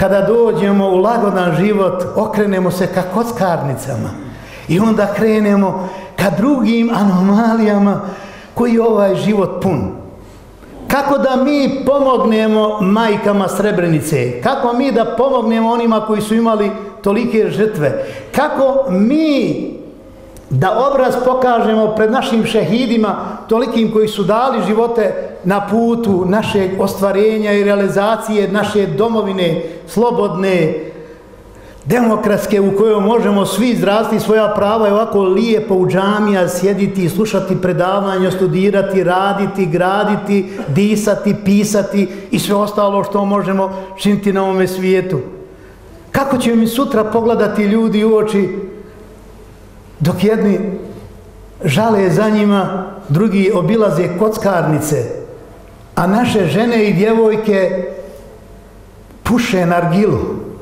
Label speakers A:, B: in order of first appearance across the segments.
A: kada dođemo u lagodan život, okrenemo se ka kockarnicama i onda krenemo ka drugim anomalijama koji je ovaj život pun. Kako da mi pomognemo majkama Srebrenice? Kako mi da pomognemo onima koji su imali tolike žrtve? Kako mi da obraz pokažemo pred našim šehidima, tolikim koji su dali živote na putu našeg ostvarenja i realizacije naše domovine, slobodne, demokratske, u kojoj možemo svi izraziti svoja prava i ovako lijepo u džamija sjediti, slušati predavanja, studirati, raditi, graditi, disati, pisati i sve ostalo što možemo činiti na ovome svijetu. Kako će mi sutra pogledati ljudi u oči dok jedni žale za njima, drugi obilaze kockarnice, a naše žene i djevojke puše nargilu.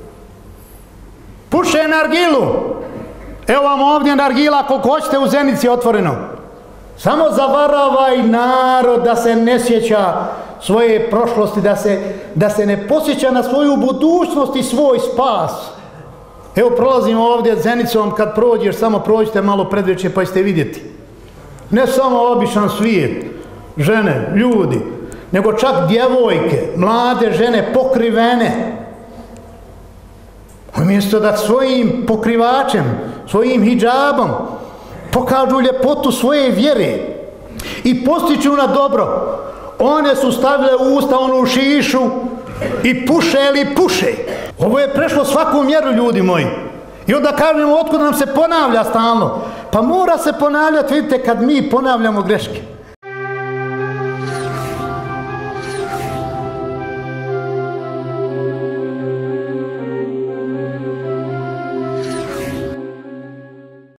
A: Puše nargilu. Evo vam ovdje nargila koliko hoćete u Zenici otvoreno. Samo zavaravaj narod da se ne sjeća svoje prošlosti, da se ne posjeća na svoju budućnost i svoj spas. Evo prolazimo ovdje Zenicom, kad prođeš, samo prođite malo predveče pa ćete vidjeti. Ne samo običan svijet, žene, ljudi, nego čak djevojke, mlade žene, pokrivene. Umjesto da svojim pokrivačem, svojim hidžabom pokažu ljepotu svoje vjere i postiču na dobro, one su stavile u usta onu šišu i puše ili puše. Ovo je prešlo svaku mjeru, ljudi moji. I onda kažemo, otkud nam se ponavlja stalno? Pa mora se ponavljati, vidite, kad mi ponavljamo greške.